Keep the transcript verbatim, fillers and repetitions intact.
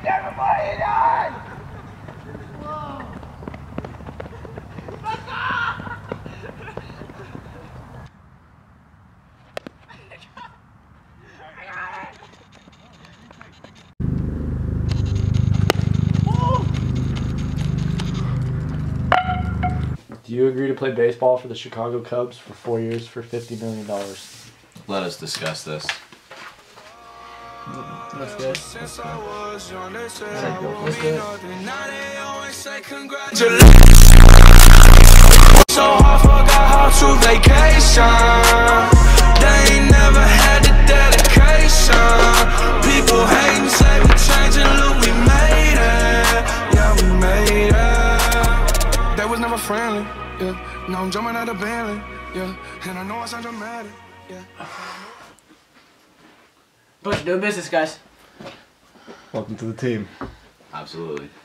Everybody died! Do you agree to play baseball for the Chicago Cubs for four years for fifty million dollars? Let us discuss this. Let's do it. Let's do it. Let's do it. So I forgot how to vacation. They ain't never had the dedication. People hating, say we changing, look, we made it. Yeah, we made it. That was never friendly. Yeah, now I'm jumping out of Bentley. Yeah, and I know I sound dramatic. Yeah. Push, doing business, guys. Welcome to the team. Absolutely.